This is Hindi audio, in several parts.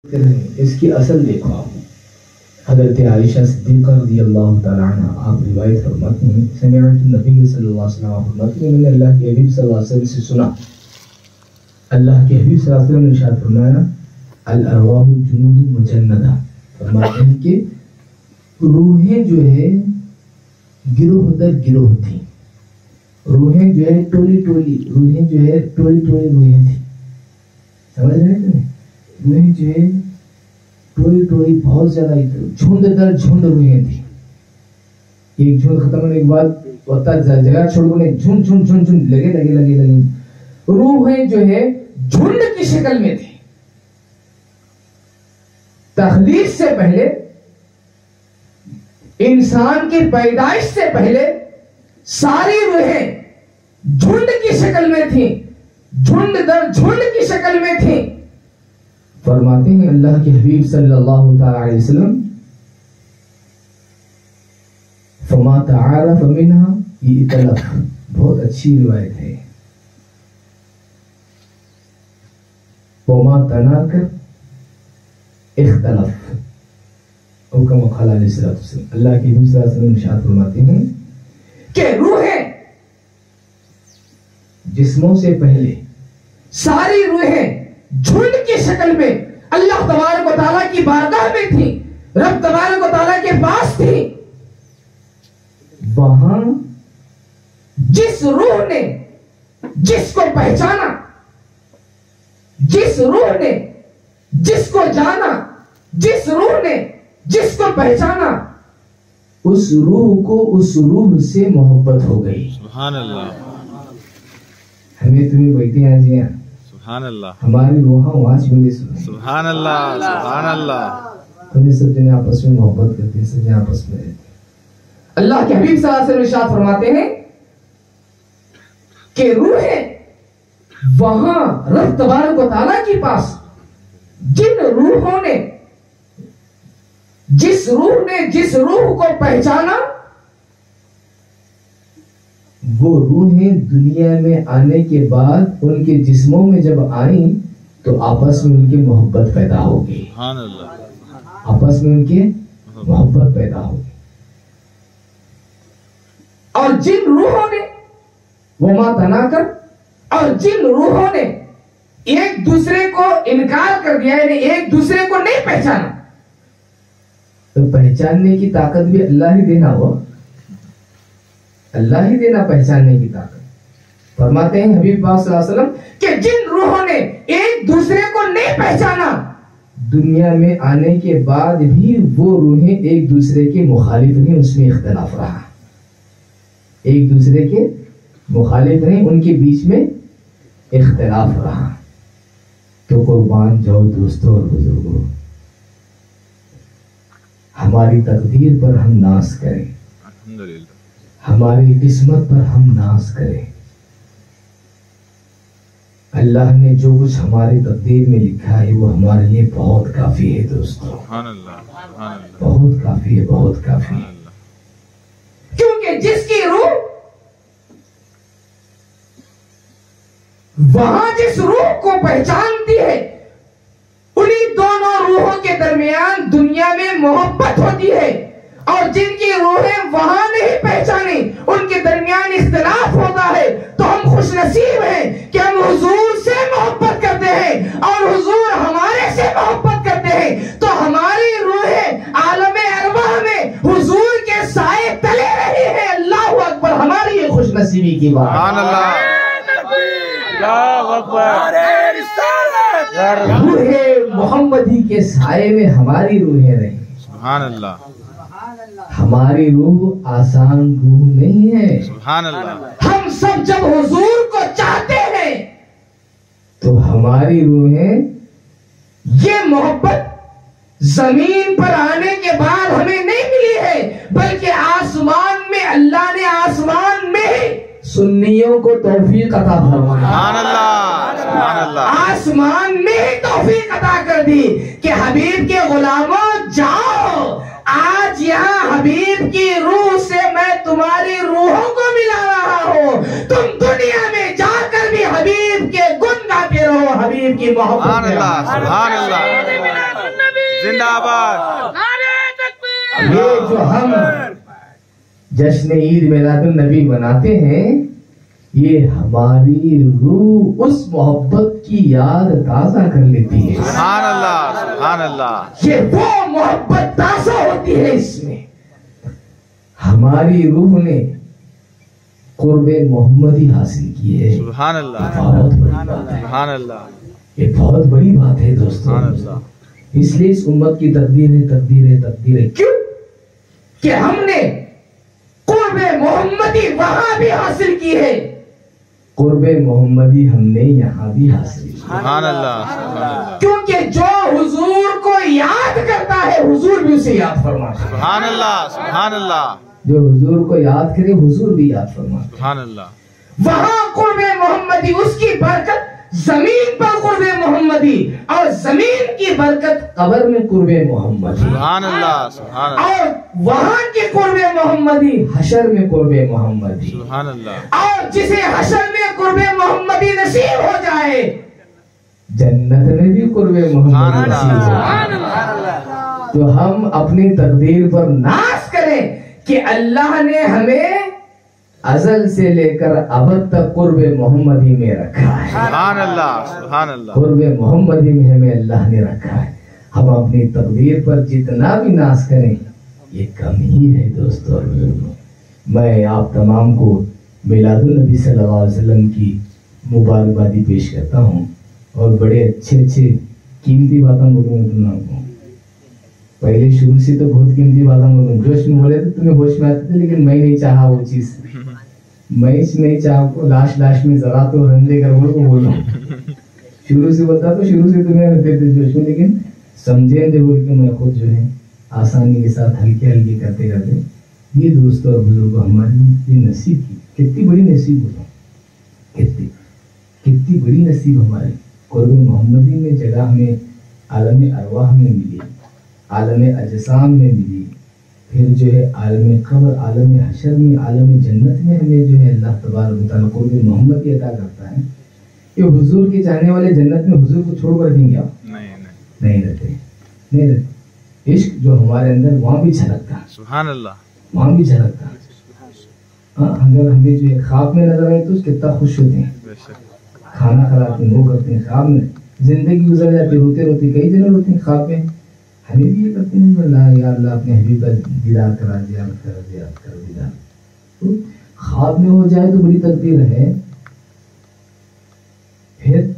इसकी असल देखो आप। हज़रत आयशा सिद्दीक़ा रज़ियल्लाहु तआला अन्हा आप रिवायत फरमाती हैं, समिअतु नबी सल्लल्लाहु अलैहि वसल्लम फरमाती हैं, मैंने अल्लाह के हबीब सल्लल्लाहु अलैहि वसल्लम से सुना, अल्लाह के हबीब सल्लल्लाहु अलैहि वसल्लम ने इरशाद फरमाया, अल अरवाहु जुनूदुन मुजन्नदा, फरमाते हैं कि रूहें जो है गिरोह दर गिरोह थी, रूहें जो है टोली टोली, रूहें जो है टोली टोली रूहें थी, समझ रहे हैं? रूहें जो है टोली टोली बहुत ज्यादा झुंड दर झुंड रूहें थी। एक झुंड खत्म होने के बाद होता जगह छोड़ने झुंड झुंड झुंड झुंड लगे लगे लगे लगे रूहें जो है झुंड की शक्ल में थी। तखलीक से पहले, इंसान की पैदाइश से पहले सारी रूहें झुंड की शक्ल में थी, झुंड दर झुंड की शक्ल में थी। फरमाते हैं अल्लाह के हबीब सल्लल्लाहु अलैहि वसल्लम, फमा तआरफ मिनहा इतलफ, बहुत अच्छी रिवायत है, वमा तनाकर इख्तलफ, और कमा क़ाल अलैहि सल्लल्लाहु अलैहि वसल्लम, अल्लाह के हबीब सल्लल्लाहु अलैहि वसल्लम इरशाद फरमाते हैं कि रूहें जिस्मों से पहले सारी रूहें झुंड की शक्ल में अल्लाह तबारक व तआला की बारगाह में थी, रब तबारक व तआला के पास थी। वहां जिस रूह ने जिसको पहचाना, जिस रूह ने जिसको जाना, जिस रूह ने जिसको पहचाना, उस रूह को उस रूह से मोहब्बत हो गई। सुभान अल्लाह। हमें तुम्हें बैठे हैं जी, सुभान अल्लाह, हमारी रूहां वहां से मिली। सुभान अल्लाह, सुभान अल्लाह। तुम्हें सब जने आपस में मोहब्बत करते हैं, सब जने आपस में रहते हैं। अल्लाह के हबीब सल्लल्लाहु अलैहि वसल्लम इरशाद फरमाते हैं कि रूहें वहां रब तबारक व तआला के पास जिन रूहों ने जिस रूह को पहचाना, वो रूहें दुनिया में आने के बाद उनके जिस्मों में जब आई तो आपस में उनकी मोहब्बत पैदा हो गई। सुभान अल्लाह। आपस में उनके मोहब्बत पैदा हो गई। और जिन रूहों ने वो मां तनाकर, और जिन रूहों ने एक दूसरे को इनकार कर दिया, यानी एक दूसरे को नहीं पहचाना, तो पहचानने की ताकत भी अल्लाह ही देना हुआ, अल्लाह ही देना पहचानने की ताकत। फरमाते हैं हबीब पाक सल्लल्लाहु अलैहि वसल्लम कि जिन रूहों ने एक दूसरे को नहीं पहचाना, दुनिया में आने के बाद भी वो रूहें एक दूसरे के मुखालिफ नहीं, उसमें इख्तिलाफ रहा, एक दूसरे के मुखालिफ नहीं, उनके बीच में इख्तिलाफ रहा। तो कुर्बान जाओ दोस्तों और बुजुर्गों, हमारी तकदीर पर हम नाज करें, अल्हम्दुलिल्लाह, हमारी किस्मत पर हम नाज करें। अल्लाह ने जो कुछ हमारी तकदीर में लिखा है वो हमारे लिए बहुत काफी है दोस्तों, सुभान अल्लाह, सुभान अल्लाह, बहुत काफी है, बहुत काफी है। क्योंकि जिसकी रूह वहां जिस रूह को पहचानती है, उन्हीं दोनों रूहों के दरमियान दुनिया में मोहब्बत होती है, और जिनकी रूहें वहां नहीं पहचानी उनके दरमियान इख्तिलाफ होता है। तो हम खुश नसीब हैं कि हम हुजूर से मोहब्बत करते हैं और हुजूर हमारे से मोहब्बत करते हैं। तो हमारी रूहें आलमे अरवाह में हुजूर के साए तले रही है। अल्लाह अकबर, हमारी ये खुश नसीबी की बात। सुभान अल्लाह, रूहे मोहम्मदी के साए में हमारी रूहें रही। सुभान अल्लाह, हमारी रूह आसान रूह नहीं है। सुभान अल्लाह। हम सब जब हुजूर को चाहते हैं तो हमारी रूहें, ये मोहब्बत जमीन पर आने के बाद हमें नहीं मिली है, बल्कि आसमान में अल्लाह ने आसमान में ही सुन्नियों को तौफीक अता फरमाया। सुभान अल्लाह, सुभान अल्लाह। आसमान में ही तौफीक अता कर दी कि हबीब के गुलामों जाओ, आज यहाँ हबीब की रूह से मैं तुम्हारी रूहों को मिला रहा हूँ। तुम दुनिया में जाकर भी हबीब के गुण गाते रहो, हबीब की मोहब्बत। सुभान अल्लाह, सुभान अल्लाह। जिंदाबाद। ये जो हम जश्न ईद मिलादुन नबी मनाते हैं, ये हमारी रूह उस मोहब्बत की याद ताजा कर लेती है। सुभान अल्लाह, सुभान अल्लाह। ये वो मोहब्बत ताजा होती है, इसमें हमारी रूह ने कुर्बे मोहम्मदी हासिल की है। सुभान अल्लाह, बहुत बड़ी बात है, सुभान अल्लाह, ये बहुत बड़ी बात है दोस्तों। सुभान अल्लाह। इसलिए इस उम्मत की तकदीर है, तकदीर है, तकदीर है। क्यों? कि हमने कुर्बे मोहम्मदी वहां भी हासिल की है, कुर्बे मोहम्मदी हमने यहाँ भी हासिल की। सुभान अल्लाह, सुभान अल्लाह। क्योंकि जो हुजूर को याद करता है, हुजूर भी उसे याद फरमाते हैं। सुभान अल्लाह, सुभान अल्लाह, जो हुजूर को याद करे, हुजूर भी याद फरमाते हैं। सुभान अल्लाह। वहां कुर्बे मोहम्मदी, उसकी बरकत जमीन पर कुर्बे मोहम्मदी, और जमीन की बरकत कब्र में कुर्बे मोहम्मदी। सुभान अल्लाह, सुभान अल्लाह, और वहां के कुर्बे मोहम्मदी हशर में कुर्बे मोहम्मदी। सुभान अल्लाह। और जिसे हशर में कुर्बे मोहम्मदी नसीब हो जाए, जन्नत में भी कुर्बे मोहम्मदी नसीब हो जाए। तो हम अपनी तकदीर पर नाज करें कि अल्लाह ने हमें अजल से लेकर अबद तक कुर्बे मोहम्मदी में रखा है। सुभान अल्लाह, सुभान अल्लाह। कुर्बे मोहम्मदी में हमें अल्लाह ने रखा है। हम अपनी तकदीर पर जितना भी नाज करें, ये कम ही है दोस्तों और बुजुर्गों। मैं आप तमाम को मिलादुन नबी सल्लल्लाहु अलैहि वसल्लम की मुबारकबादी पेश करता हूँ, और बड़े अच्छे अच्छे कीमती बातें बोलूँगा तुम लोगों को। पहले शुरू से तो बहुत कीमती बातें बोलूँ, जोश में बोले तो तुम्हें होश में आते थे, लेकिन मैं नहीं चाहा वो चीज, मैं नहीं चाहा को लाश में जरा तो रंदे कर बोलो। शुरू से बता तो शुरू से तुम्हें रहते थे जोश में, लेकिन समझे दे बोल के मैं खुद जो है आसानी के साथ हल्के हल्के करते करते। ये दोस्तों और बुजुर्गों, हमारी ये नसीब की कितनी बड़ी नसीब होता, कितनी बड़ी नसीब हमारी। कुर्बे मोहम्मदी में जगह हमें आलम अरवाह में मिली, आलम अजसाम में मिली, फिर जो है आलम कब्र, आलम हशर में, आलम जन्नत में हमें जो है अल्लाह तबारक व तआला कुर्बे मोहम्मदी अता करता है। ये हुजूर के चाहने वाले जन्नत में हुजूर को छोड़ कर देंगे आप? नहीं रहते, नहीं रहते। इश्क जो हमारे अंदर वहाँ भी झलकता है। सुभान अल्लाह, वहाँ भी झलकता है। हाँ, अगर हमें जो है ख्वाब में नजर आए तो कितना खुश होते हैं, खाना खिलाते हैं, वो करते हैं, ख्वाब में जिंदगी गुजर जाती, रोते रोते कई जने रोते हैं ख्वाब में। हमें भी ये करते हैं, अल्लाह या अल्लाह अपने हबीब का दीदार करा, ज़ियारत कर, ज़ियारत कर, दीदार। तो ख्वाब में हो जाए तो बड़ी तकदीर है। फिर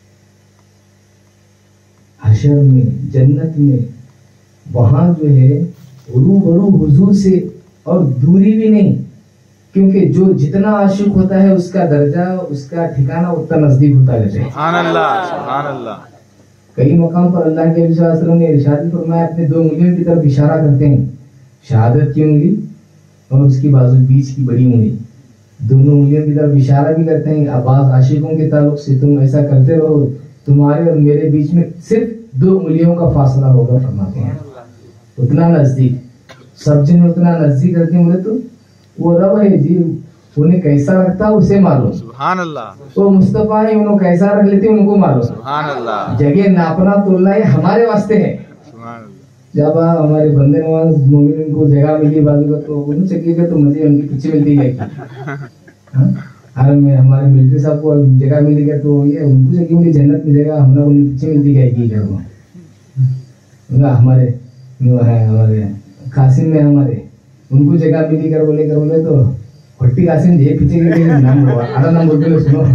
हशर में, जन्नत में, वहां जो है रूबरू हुजूर से, और दूरी भी नहीं, क्योंकि जो जितना आशिक होता है उसका दर्जा, उसका ठिकाना उतना नजदीक होता रहता है। सुभान अल्लाह, सुभान अल्लाह। कई मकाम पर अल्लाह के नबी सल्लल्लाहु अलैहि वसल्लम ने इरशाद फरमाया, अपने दो उंगलियों की तरफ इशारा करते हैं, शहादत की उंगली और उसकी बाजू बीच की बड़ी उंगली, दोनों उंगलियों की तरफ इशारा भी करते हैं। अब्बास आशिकों के ताल्लुक से तुम ऐसा करते रहो, तुम्हारे और मेरे बीच में सिर्फ 2 उंगलियों का फासला होगा, फरमाते हैं। उतना नजदीक, सब जन उतना नजदीक रखते हैं। बोले तो वो रब है जी, उन्हें कैसा रखता उसे मालूम। सुभान अल्लाह। वो मुस्तफा है, उन्हें कैसा रख लेते उनको मालूम। सुभान अल्लाह। जगह नापना तोलना ये हमारे वास्ते है। सुभान अल्लाह। जब हमारे बंदे नवाज मोमिन को जगह मिली बाजू का, तो उन्हें चक्की तो मुझे उनके पीछे मिलती है। अरे में हमारे मिलिट्री साहब को जगह मिली गया, तो ये उनको जगह मिली, जन्नत में जगह हम लोग उनके पीछे मिलती गई। हमारे है, हमारे कासिम में हमारे उनको जगह मिली कर बोले तो भट्टी कासिम जे पीछे के नाम आधा नाम बोलते हैं, सुनो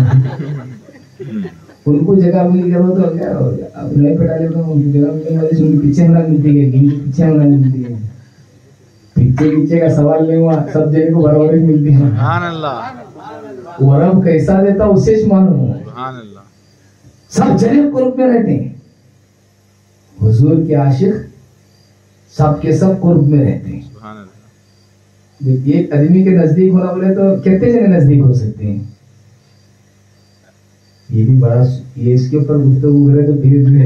उनको जगह मिली कर तो क्या अब नहीं पटा ले, उनको जगह मिलने वाली उनके पीछे होना मिलती है, इनके पीछे होना मिलती है। पीछे का सवाल नहीं हुआ, सब जगह को बराबर ही मिलती है। सुभान अल्लाह। वो रब कैसा देता उसे मालूम। सुभान अल्लाह। सब जगह कुर्ब में रहते हैं, हुजूर के आशिक सब के सब कुर्ब में रहते हैं। सुभान अल्लाह। एक आदमी के नजदीक होना बोले तो कितने जने नजदीक हो सकते हैं? ये भी बड़ा, ये इसके ऊपर गुफ्तगू करे तो धीरे धीरे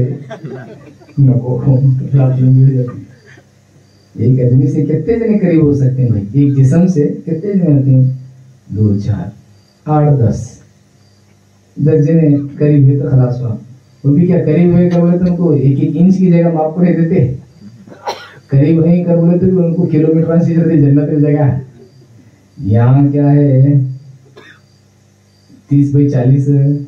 एक आदमी से कितने जने करीब हो सकते हैं भाई? एक जिस्म से कितने जने होते हैं? 2 4 8 10 जने करीब हुए तो खलास हुआ। वो भी क्या करीब वहीं कर बोले तो उनको 1-1 इंच की जगह माप को दे देते, करीब वहीं कर बोले तो भी उनको किलोमीटर से जाते जन्नत की जगह। यहाँ क्या है 30x40,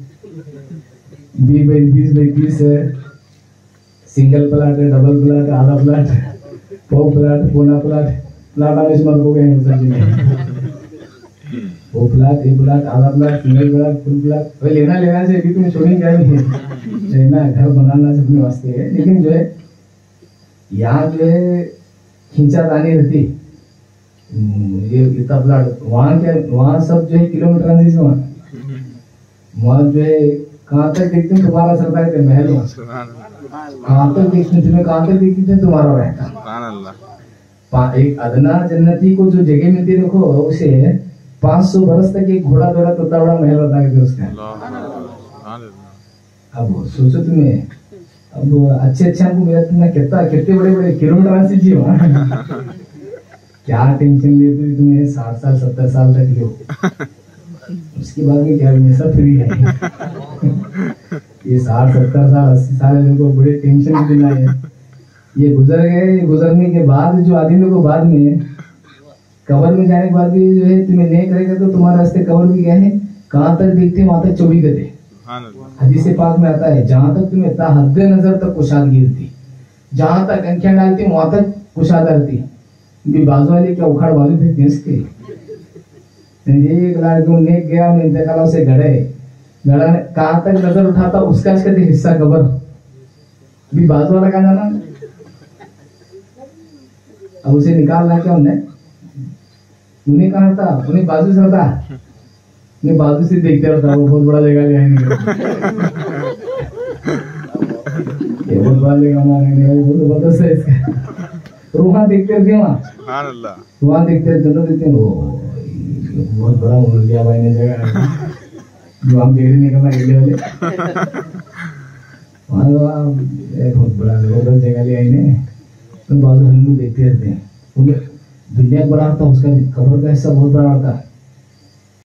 20x20, सिंगल प्लाट है, डबल प्लाट, आधा प्लाट, पौ प्लाट, पौना प्लाट, प्लाट आने से मर को गए सब्जी में। वो प्लाट, एक प्लाट, आधा plot, single plot, full plot. भाई लेना से अभी तुम्हें छोड़ेंगे क्या नहीं लेना, घर बनाना से अपने वास्ते है। लेकिन जो है यहाँ जो है खींचातानी रहती, ये इतना प्लाट, वहाँ क्या, वहाँ सब जो है किलोमीटर से वहाँ जो है कहाँ तक देखते हैं तुम्हारा सरदार के महल, कहाँ तक देखते तुम्हें, कहाँ तक देखते हैं तुम्हारा रहता। एक अदना जन्नती को जो जगह मिलती देखो, उसे 500 बरस तक एक घोड़ा दौड़ा तो बड़ा महल बता के उसका। अब सोचो तुम्हें, अब अच्छे हमको मिला तुम्हें कितने बड़े किलोमीटर से जी वहाँ क्या टेंशन लेते तुम्हें 60 साल 70 साल तक लो, उसके बाद में क्या हमेशा फ्री है। ये 60-70 साल 80 साल इनको बड़े टेंशन के दिन आए, ये गुजर गए। गुजरने के बाद जो आदमी को बाद में कबर में जाने के बाद भी जो है तुम्हें नहीं करेगा तो तुम्हारे रास्ते कबर में क्या है, कहाँ तक देखते वहां तक 24 गते। हदीस पाक में आता है जहां तक तुम्हें हद नजर तक कुशाद गिरती, जहां तक अंकियां डालती वहां तक कुशाद रहती। बाजू वाले क्या उखाड़ बाजू फेंकते इसके, एक लाख नेक गया इंतकालों से गड़े गड़ा, कहाँ तक नजर उठाता उसका हिस्सा कबर भी बाजू वाला कहा जाना। अब उसे निकालना क्या उन्हें कहा था, उन्हें बाजू से था, उन्हें बाजू से देखते रहता, वो बहुत बड़ा जगह ले आएंगे, ये बहुत बड़ा जगह मारेंगे, वो तो बता सही इसका। वहाँ देखते रहते वहाँ देखते रहते वो बहुत बड़ा मुर्गिया भाई ने जगह जो हम देख रहे वाले बहुत बड़ा जगह ले आई ने, तो बाजू हल्लू देखते रहते हैं। उन्हें दुनिया बड़ा था, उसका कबर का हिस्सा बहुत बड़ा था।